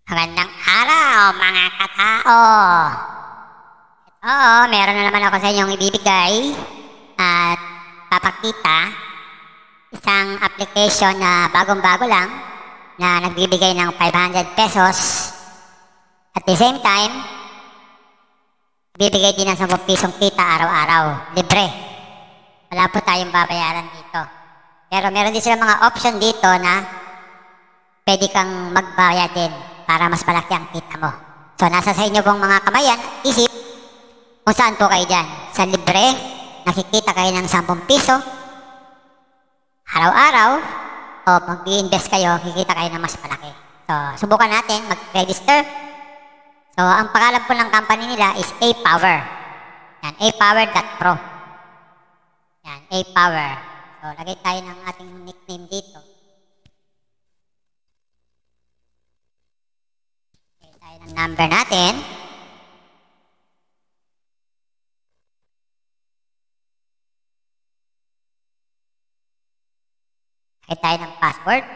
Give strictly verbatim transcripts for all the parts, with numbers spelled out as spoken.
Magandang araw mga katao! Oo, meron na naman ako sa inyong ibibigay at papakita isang application na bagong-bago lang na nagbibigay ng five hundred pesos. At the same time, bibigay din ng ten pisong kita araw-araw. Libre. Wala po tayong babayaran dito. Pero meron din sila mga option dito na pwede kang magbayad din para mas malaki ang kita mo. So, nasa sa inyo pong mga kamayan, isip kung saan po kayo dyan. Sa libre, nakikita kayo ng ten piso araw-araw, o mag-i-invest kayo, kikita kayo ng mas malaki. So, subukan natin mag-register. So, ang pangalan po ng company nila is A-Power. Yan, a power dot pro. Yan, A-Power. So, lagay tayo ng ating nickname dito. Lagay tayo ng number natin. Lagay tayo ng password.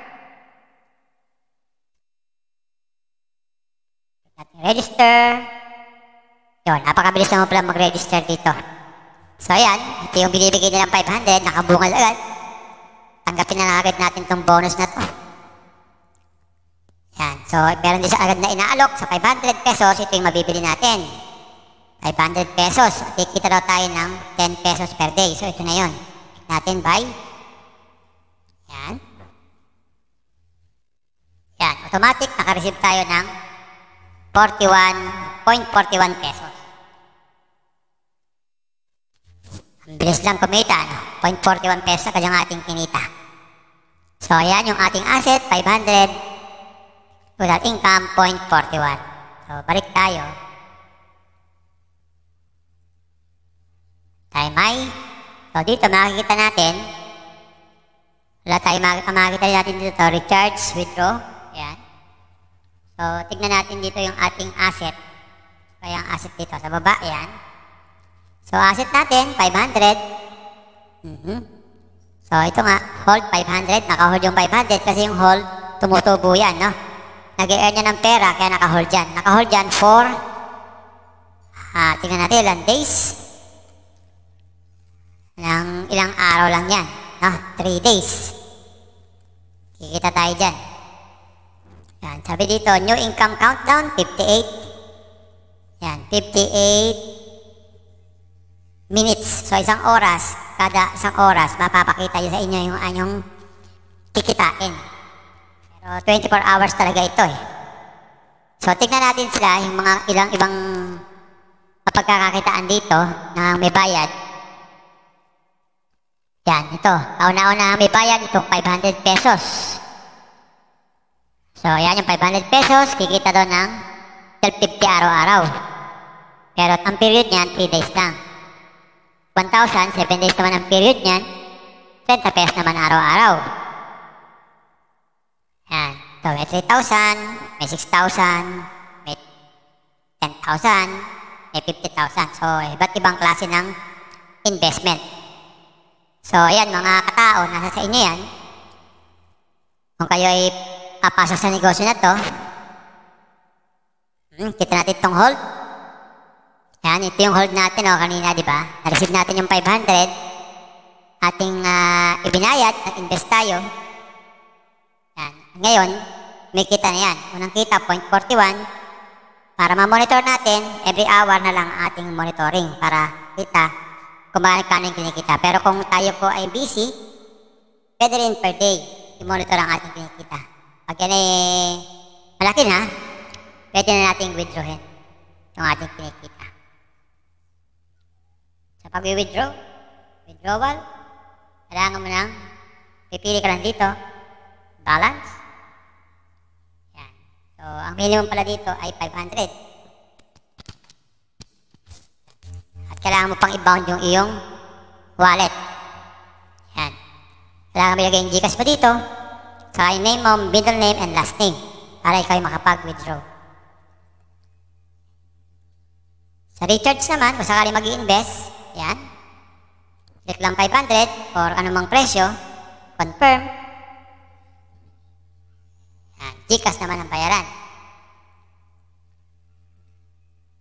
Natin register. Yun, napakabilis naman pala mag-register dito. So, ayan, ito yung binibigay nilang five hundred, nakabungal agad. Tanggapin na agad natin itong bonus na to. Yan, so, meron din sa agad na inaalok sa five hundred pesos, ito yung mabibili natin. five hundred pesos, at kikita daw tayo ng ten pesos per day. So, ito na yun. Click natin, buy. Yan. Yan, automatic, nakareceive tayo ng forty-one point four one pesos. Ang bilis lang kumita, no? zero point four one pesos agad yung ating kinita. So, ayan yung ating asset, five hundred. Total income, zero point four one. So, balik tayo. Tayo may. So, dito makikita natin. Wala tayo makikita natin dito. Recharge, withdraw. Ayan. So, tignan natin dito yung ating asset. Kaya ang asset dito sa baba, yan. So, asset natin, five hundred. Mm-hmm. So, ito nga, hold five hundred. Naka-hold yung five hundred kasi yung hold, tumutubo yan, no? Nag-e-earn niya ng pera, kaya naka-hold yan. Naka-hold yan for, ah, tingnan natin, ilang days. Ng ilang araw lang yan, no? three days. Kikita tayo dyan. Yan, sabi dito, new income countdown, fifty-eight. Yan, fifty-eight minutes. So, isang oras, kada isang oras, mapapakita yun sa inyo yung anyong kikitain. Pero, twenty-four hours talaga ito eh. So, tignan natin sila, yung mga ilang ibang mapagkakakitaan dito na may bayad. Yan, ito. Kauna-una may bayad, itong five hundred pesos. So, yan yung five hundred pesos, kikita doon ng twelve fifty araw-araw. Pero ang period niyan, three days lang. one thousand, seven days naman ang period niyan, thirty pesos naman araw-araw. Yan. So, may three thousand, may six thousand, may ten thousand, may fifty thousand. So, iba't ibang klase ng investment. So, ayan mga katao, nasa sa inyo yan. Kung kayo ay papasok sa negosyo na to, hmm, kita natin itong hold. Yan, ito yung hold natin o, kanina, di ba? Na-receive natin yung five hundred. Ating uh, ibinayad, nag-invest tayo. Yan. Ngayon, may kita na yan. Unang kita, zero point four one. Para ma-monitor natin, every hour na lang ating monitoring para kita kung bakit yung kinikita. Pero kung tayo po ay busy, pwede rin per day i-monitor ang ating kinikita. Pag yan ay malaki na, pwede na natin withdrawin yung ating kinikita. Sa pag-withdraw, withdrawal, kailangan mo nang pipili ka lang dito, balance. Yan. So, ang minimum pala dito ay five hundred. At kailangan mo pang i-bound yung iyong wallet. Yan. Kailangan mo ilagay yung Gcash mo dito, saka yung name mo, middle name, and last name para ikaw makapag-withdraw. Sa recharge naman, kung sakali mag-i-invest, yan. Click lang five hundred or anumang presyo, confirm. Yan. Gcash naman ang bayaran.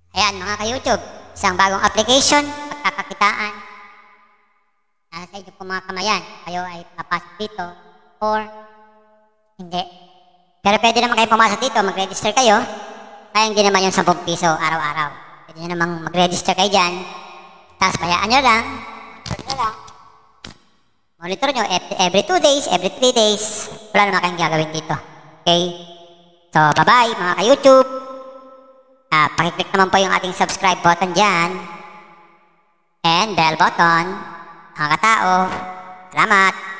Ayan mga ka-YouTube, isang bagong application, pagkakakitaan. Nasa sa inyo po mga kamayan, kayo ay papasok dito or hindi. Pero pwede naman kayo pumasok dito, mag-register kayo. Sayang din naman yung ten piso araw-araw. Pwede nyo namang mag-register kayo dyan. Tapos bayaan nyo lang. Monitor nyo lang. Monitor nyo every two days, every three days. Wala naman kayong gagawin dito. Okay? So, bye-bye mga ka-YouTube. Uh, pakiclick naman po yung ating subscribe button dyan. And bell button. Mga katao. Salamat.